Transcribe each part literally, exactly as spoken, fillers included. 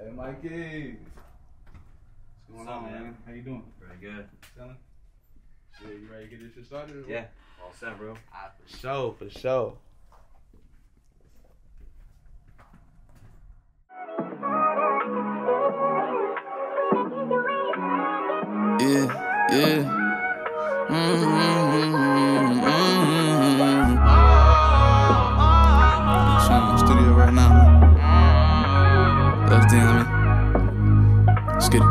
Hey, Mikey. What's going on, man? man? How you doing? Very good. Chilling? Yeah, you ready to get this shit started? Yeah. All set, bro. Ah, for sure, for sure. Yeah, yeah. Mm-hmm, mm-hmm. I'm in the studio right now, man. That's the man. Let's get it.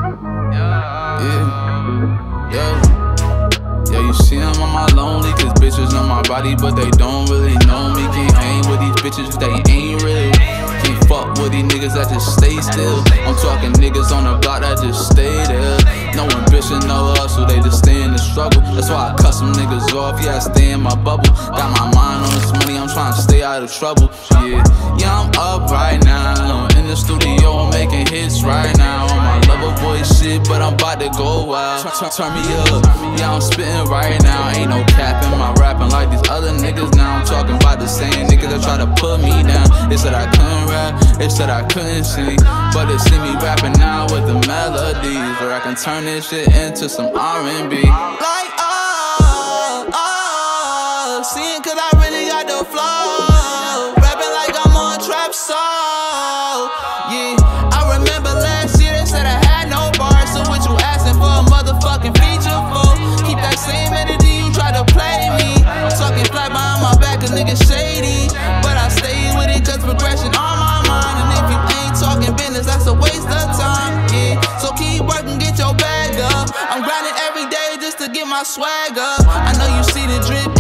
Yeah. Yo. Yo, you see I'm on my lonely, cause bitches know my body, but they don't really know me. Can't hang with these bitches, cause they ain't real. Can't fuck with these niggas that just stay still. I'm talking niggas on the block that just stay there. No ambition, no hustle, they just stay in the struggle. That's why I cut some niggas off, yeah, I stay in my bubble. Got my mind on this money, I'm trying to stay out of trouble. Yeah, yeah, I'm up right now, in the studio, I'm making hits right now. On my lover boy shit, but I'm about to go wild. Turn, turn me up, yeah, I'm spitting right now. Ain't no capping, my rapping like these other niggas now. I'm talking about the same niggas that try to put me down. They said I couldn't rap, they said I couldn't sing, but they see me rapping now with the melodies, where I can turn this shit into some R and B. Like, oh, oh, seeing cause I really got the flow, rapping like I'm on trap soul. Yeah, I remember last year they said I had no bars, so what you asking for a motherfucking feature for? Keep that same energy, you try to play me. Talking flat behind my back, a nigga shady, but I stay with it cause progression on my mind. And if you ain't talking business, that's a waste of time. Yeah, so keep working, get your bag up. I'm grinding every day just to get my swag up. I know you see the drip